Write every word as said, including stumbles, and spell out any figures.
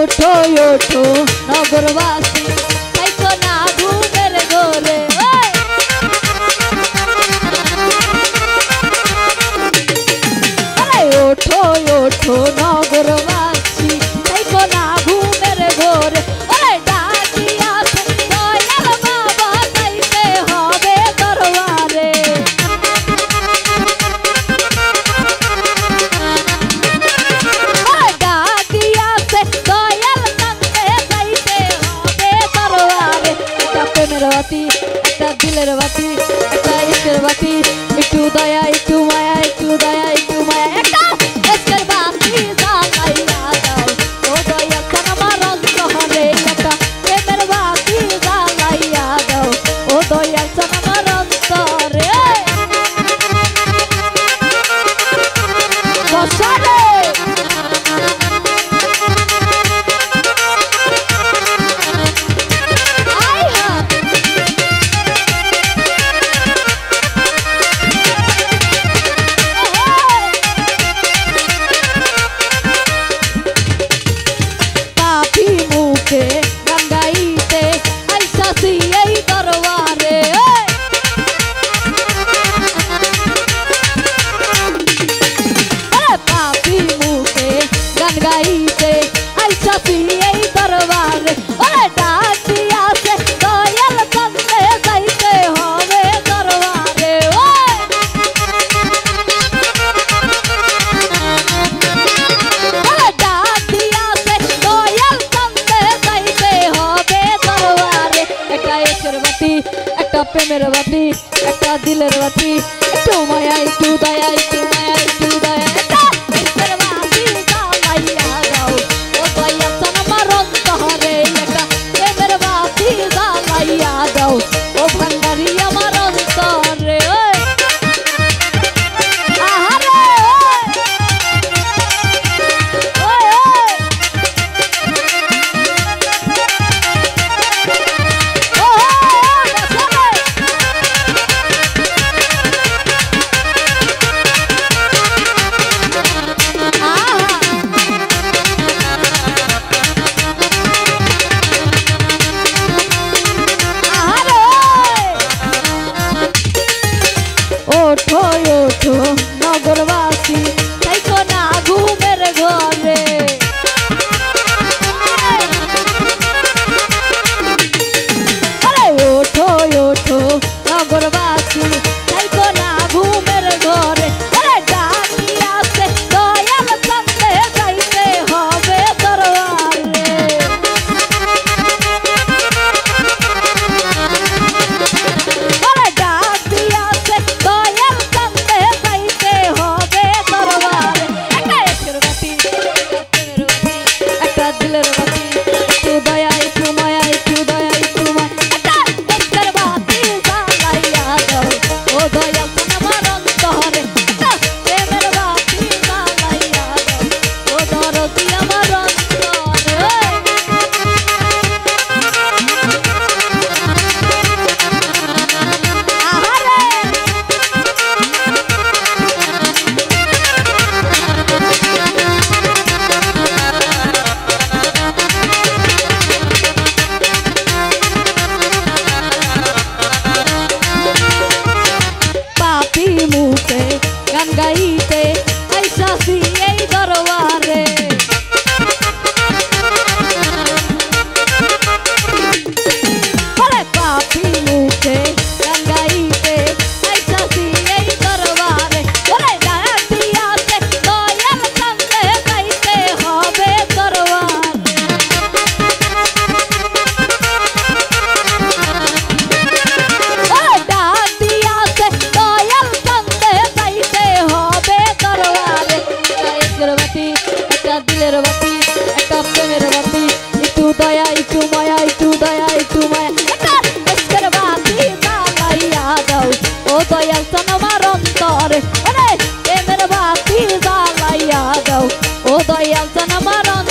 ওঠো ওঠো নগরবাসী থাইকো না ঘুমের ঘরে ওঠো ওঠো নগরবাসী থাইকো না ঘুমের ঘরে একটা দিলের বাতি একটা ইসের বাতি একটু দয়া একটু মায়া একটু দয়া একটু মায়া একটা ইসের বাতি জ্বালাইয়া দাও ও দয়া চান আমার অন্তরে একটা প্রেমের বাতি জ্বালাইয়া দাও ও দয়া চান আমার অন্তরে বসারে গাইতে আইসাছি এই দরবারে ওরে ডাক দিয়াছে দয়াল চন্দ্রে যাইতে হবে দরবারে ওরে ডাক দিয়াছে দয়াল চন্দ্রে যাইতে হবে দরবারে একটা এসের বাতি একটা প্রেমের বাতি একটা দিলের বাতি একটু মায়া একটু দয়া একটু মায়া একটু দয়া ও ভান্ডারি আমার অন্তরে আহারে ওঠো ওঠো নগরবাসী থাইকো না ঘুমের ঘরে ওঠো ওঠো নগরবাসী থাইকো না ঘুমের ঘরে ডাক দিয়াছে দয়াল চন্দ্রে যাইতে হবে দরবারে ডাক দিয়াছে দয়াল চন্দ্রে যাইতে হবে দরবারে একটা এসের বাতি একটা দিলের বাতি একটু দয়া একটু মায়া একটু দয়া একটু মায়া একটা এসের বাতি জ্বালাইয়া দাও ও দয়াল চান আমার অন্তরে একটা প্রেমের বাতি জ্বালাইয়া দাও ও দরদি আমার অন্তরে পাপি মুখে গান গাইতে আইসাছি এই দরবারে পাপি মুখে গান গাইতে আইসাছি এই দরবারে ডাক দিয়াছে দয়াল চন্দ্রে যাইতে হবে দরবারে ডাক দিয়াছে দয়াল চন্দ্রে যাইতে হবে দরবারে একটা বাতি একটা দিলের বাতি একটা প্রেমের বাতি একটু দয়া একটু মায়া একটু দয়া একটু মায়া একটা এসের বাতি জ্বালাইয়া দাও ও দয়াল চান আমার অন্তরে প্রেমের বাতি জ্বালাইয়া দাও ও দয়াল চান আমার